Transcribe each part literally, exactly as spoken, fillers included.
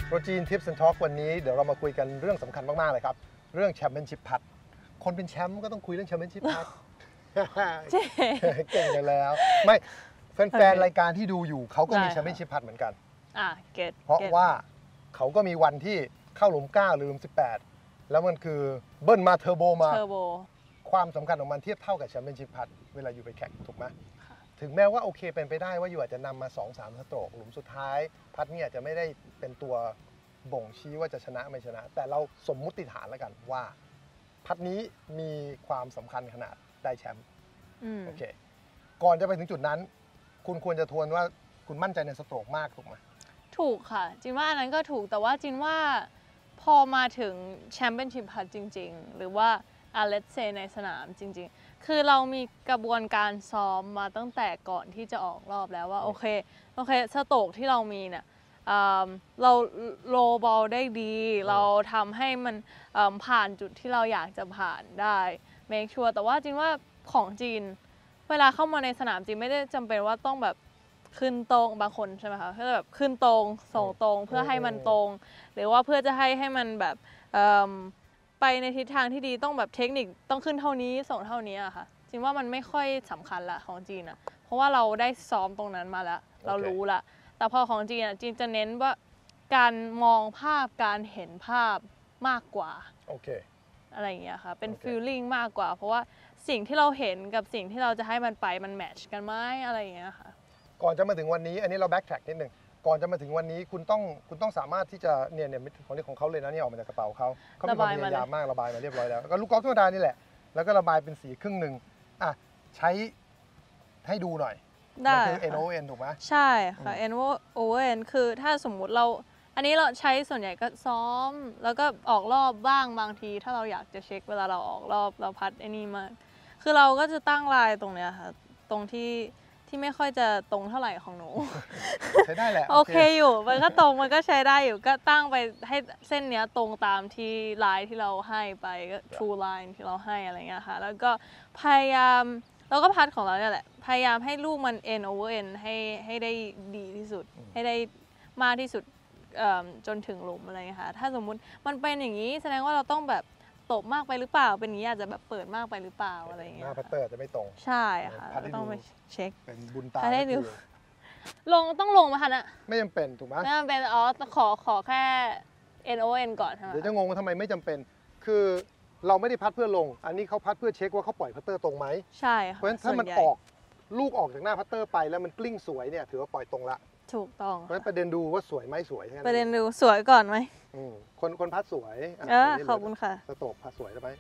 โปรจีนทิปส์แอนด์ทอล์กวันนี้เดี๋ยวเรามาคุยกันเรื่องสำคัญมากๆเลยครับเรื่องแชมเปี้ยนชิพพัดคนเป็นแชมป์ก็ต้องคุยเรื่องแชมเปี้ยนชิพพัดเก่งกันแล้วไม่แฟนๆรายการที่ดูอยู่เขาก็มีแชมเปี้ยนชิพพัดเหมือนกันอ่าเก็ตเพราะว่าเขาก็มีวันที่เข้าหลุมเก้าหรือหลุมสิบแปดแล้วมันคือเบิ้ลมาเทอร์โบมาเทอร์โบความสำคัญของมันเทียบเท่ากับแชมเปี้ยนชิพพัดเวลาอยู่ไปแข่งถูกไหมถึงแม้ว่าโอเคเป็นไปได้ว่าอยู่อาจจะนำมา สองสาม สโตรกหลุมสุดท้ายพัดนี่อาจจะไม่ได้เป็นตัวบ่งชี้ว่าจะชนะไม่ชนะแต่เราสมมุติฐานแล้วกันว่าพัดนี้มีความสำคัญขนาดได้แชมป์โอเคก่อนจะไปถึงจุดนั้นคุณควรจะทวนว่าคุณมั่นใจในสโตรกมากถูกไหมถูกค่ะจินว่าอันนั้นก็ถูกแต่ว่าจินว่าพอมาถึงแชมเปี้ยนชิพพัดจริงๆหรือว่าอาเลตเซในสนามจริงๆคือเรามีกระบวนการซ้อมมาตั้งแต่ก่อนที่จะออกรอบแล้วว่าโอเคโอเคสโตรกที่เรามีเนี่ยเราโลบอลได้ดีเราทำให้มันผ่านจุดที่เราอยากจะผ่านได้เมคชัวร์แต่ว่าจินว่าของจีนเวลาเข้ามาในสนามจีนไม่ได้จำเป็นว่าต้องแบบขึ้นตรงบางคนใช่ไหมคะก็แบบขึ้นตรงส่งตรงเพื่อให้มันตรงหรือว่าเพื่อจะให้ให้มันแบบไปในทิศทางที่ดีต้องแบบเทคนิคต้องขึ้นเท่านี้ส่งเท่านี้อะค่ะจริงว่ามันไม่ค่อยสำคัญละของจีนอะเพราะว่าเราได้ซ้อมตรงนั้นมาแล้วเรารู้ละแต่พอของจีนอะจีนจะเน้นว่าการมองภาพการเห็นภาพมากกว่าโอเคอะไรอย่างเงี้ยค่ะเป็นฟีลลิ่งมากกว่าเพราะว่าสิ่งที่เราเห็นกับสิ่งที่เราจะให้มันไปมันแมทช์กันไหมอะไรอย่างเงี้ยค่ะก่อนจะมาถึงวันนี้อันนี้เราแบ็กแทร็กนิดหนึ่งก่อนจะมาถึงวันนี้คุณต้องคุณต้องสามารถที่จะเนี่ยเนี่ยของที่ของเขาเลยนะเนี่ยออกมาจากกระเป๋าเขาเขามีความพยายามมากระบายมาเรียบร้อยแล้วก็ลูกกอล์ฟธรรมดานี่แหละแล้วก็ระบายเป็นสีครึ่งหนึ่งอ่ะใช้ให้ดูหน่อยได้คือ เอ็น โอ เอ็น ถูกไหมใช่ค่ะ เอ็น โอ เอ็น คือถ้าสมมุติเราอันนี้เราใช้ส่วนใหญ่ก็ซ้อมแล้วก็ออกรอบบ้างบางทีถ้าเราอยากจะเช็คเวลาเราออกรอบเราพัดไอ้นี่มาคือเราก็จะตั้งลายตรงเนี้ยค่ะตรงที่ที่ไม่ค่อยจะตรงเท่าไหร่ของหนูใช้ได้แหละโอเคอยู่มันก็ตรงมันก็ใช้ได้อยู่ก็ตั้งไปให้เส้นเนี้ยตรงตามที่ลายที่เราให้ไปก็ true line ที่เราให้อะไรเงี้ยค่ะแล้วก็พยายามเราก็พัดของเราเนี่ยแหละพยายามให้ลูกมัน n over n ให้ให้ได้ดีที่สุดให้ได้มากที่สุดจนถึงหลุมอะไรเงี้ยค่ะถ้าสมมุติมันเป็นอย่างนี้แสดงว่าเราต้องแบบตบมากไปหรือเปล่าเป็นอย่างนี้อาจจะแบบเปิดมากไปหรือเปล่าอะไรอย่างเงี้ยหน้าพัตเตอร์จะไม่ตรงใช่ค่ะต้องไปเช็คเป็นบุญตาให้ดูลงต้องลงมาค่ะนะไม่จำเป็นถูกไหมไม่จำเป็นอ๋อขอขอแค่ เอ็น โอ เอ็น ก่อนใช่ไหมเดี๋ยวจะงงว่าทำไมไม่จำเป็นคือเราไม่ได้พัดเพื่อลงอันนี้เขาพัดเพื่อเช็คว่าเขาปล่อยพัตเตอร์ตรงไหมใช่ค่ะเพราะฉะนั้นถ้ามันออกลูกออกจากหน้าพัตเตอร์ไปแล้วมันกลิ้งสวยเนี่ยถือว่าปล่อยตรงละถูกต้องเพราะฉะนั้นประเด็นดูว่าสวยไหมสวยประเด็นดูสวยก่อนไหมคนคนพัดสวยเออขอบคุณค่ะสโตรกพัดสวยได้ไหม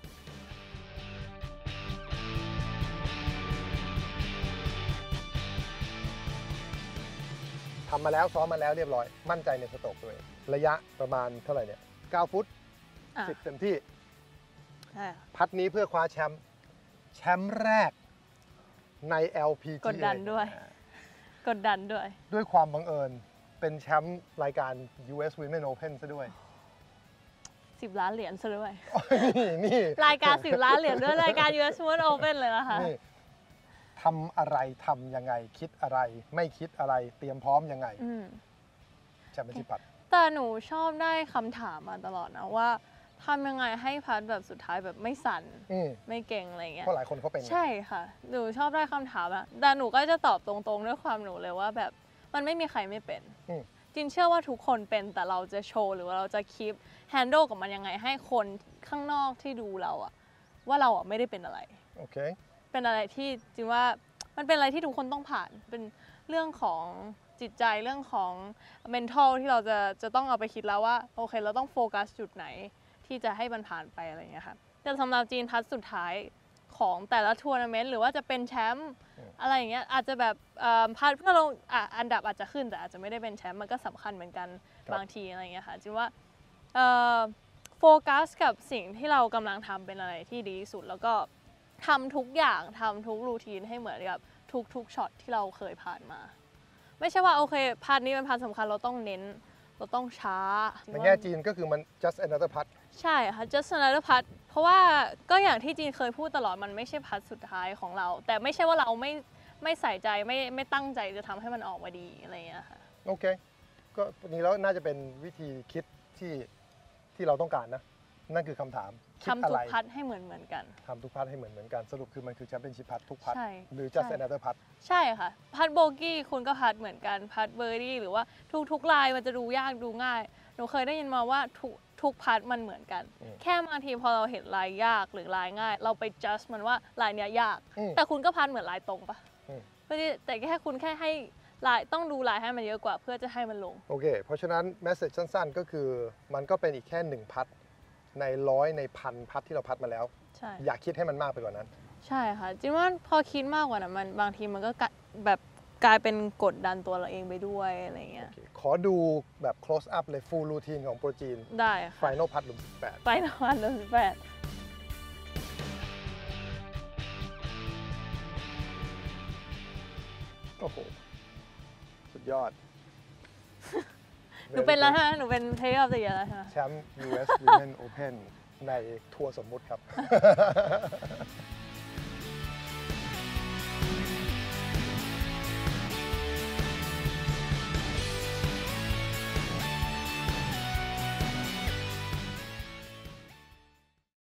ทำมาแล้วซ้อมมาแล้วเรียบร้อยมั่นใจในสโตรกตัวเองระยะประมาณเท่าไหร่เนี่ยเก้าฟุตสิบเต็มที่พัดนี้เพื่อคว้าแชมป์แชมป์แรกใน แอล พี จีกดดันด้วยกดดันด้วยด้วยความบังเอิญเป็นแชมป์รายการ ยู เอส Women Open ซะด้วยสิบล้านเหรียญซะด้วยนี่นี่รายการสิบล้านเหรียญด้วยรายการ ยู เอส Women Open เลยนะคะทำอะไรทำยังไงคิดอะไรไม่คิดอะไรเตรียมพร้อมยังไงแชมเปี้ยนชิพพัดแต่หนูชอบได้คำถามมาตลอดนะว่าทำยังไงให้พัดแบบสุดท้ายแบบไม่สั่นไม่เก่งอะไรเงี้ยเพราะหลายคนเขาเป็นใช่ค่ะหนูชอบได้คำถามอะแต่หนูก็จะตอบตรงๆด้วยความหนูเลยว่าแบบมันไม่มีใครไม่เป็นจินเชื่อว่าทุกคนเป็นแต่เราจะโชว์หรือว่าเราจะคีปแฮนด์ลกับมันยังไงให้คนข้างนอกที่ดูเราอะว่าเราอะไม่ได้เป็นอะไรโอเคเป็นอะไรที่จริงว่ามันเป็นอะไรที่ทุกคนต้องผ่านเป็นเรื่องของจิตใจเรื่องของ mental ที่เราจะจะต้องเอาไปคิดแล้วว่าโอเคเราต้องโฟกัสจุดไหนที่จะให้มันผ่านไปอะไรอย่างเงี้ยค่ะแต่สำหรับจีนพัดสุดท้ายของแต่ละทัวร์นาเมนต์หรือว่าจะเป็นแชมป์อะไรอย่างเงี้ยอาจจะแบบพัดเพื่อลงอันดับอาจจะขึ้นแต่อาจจะไม่ได้เป็นแชมป์มันก็สำคัญเหมือนกันบางทีอะไรอย่างเงี้ยค่ะจีนว่าโฟกัสกับสิ่งที่เรากำลังทำเป็นอะไรที่ดีที่สุดแล้วก็ทำทุกอย่างทำทุกรูทีนให้เหมือนกับทุกๆช็อตที่เราเคยผ่านมาไม่ใช่ว่าโอเคพาร์ทนี้เป็นพาร์ทสำคัญเราต้องเน้นเราต้องช้าในแง่จีนก็คือมัน just another putt ใช่ค่ะ just another putt เพราะว่าก็อย่างที่จีนเคยพูดตลอดมันไม่ใช่พัทสุดท้ายของเราแต่ไม่ใช่ว่าเราไม่ไม่ใส่ใจไม่ไม่ตั้งใจจะทำให้มันออกมาดีอะไรอย่างเงี้ยค่ะโอเคก็นี้แล้วน่าจะเป็นวิธีคิดที่ที่เราต้องการนะ นั่นคือคำถามคิดทำอะทุไรกพัดให้เหมือนเหมือนกันทำทุกพัดให้เหมือนเหมือนกันสรุปคือมันคือแชมเปี้ยนชิพพัดทุกพัดใช่หรือ just ใช่ another พัดใช่ค่ะ พัดโบกี้คุณก็พัดเหมือนกัน พัดเบอร์ดี้หรือว่าทุกทุกลายมันจะดูยากดูง่าย หนูเคยได้ยินมาว่าทุกทุกพัดมันเหมือนกันอืมแค่บางทีพอเราเห็นลายยากหรือลายง่าย เราไป just มันว่าลายเนี้ยยากอืมแต่คุณก็พัดเหมือนลายตรงปะอืมไม่ได้แต่แค่คุณแค่ให้ลายต้องดูลายให้มันเยอะกว่า เพื่อจะให้มันลงโอเค เพราะฉะนั้น message สั้นๆ ก็คือมันก็เป็นอีกแค่หนึ่งพัดในร้อยในพันพัดที่เราพัดมาแล้วใช่อย่าคิดให้มันมากไปกว่านั้นใช่ค่ะจริงว่าพอคิดมากกว่านั้นมันบางทีมันก็กลายแบบกลายเป็นกดดันตัวเราเองไปด้วยอะไรเงี้ยโอเคขอดูแบบ close up เลย full routine ของโปรจีนได้ค่ะ final พัดหลุมสิบแปดไปนวันเดือนสิบแปดโอ้โห สุดยอดหนูเป็นแล้วใช่ไหมหนูเป็นเทออฟเดอะเยียร์แล้วใช่ไหมแชมป์ ยู เอส Women Open ในทัวร์สมมุติครับ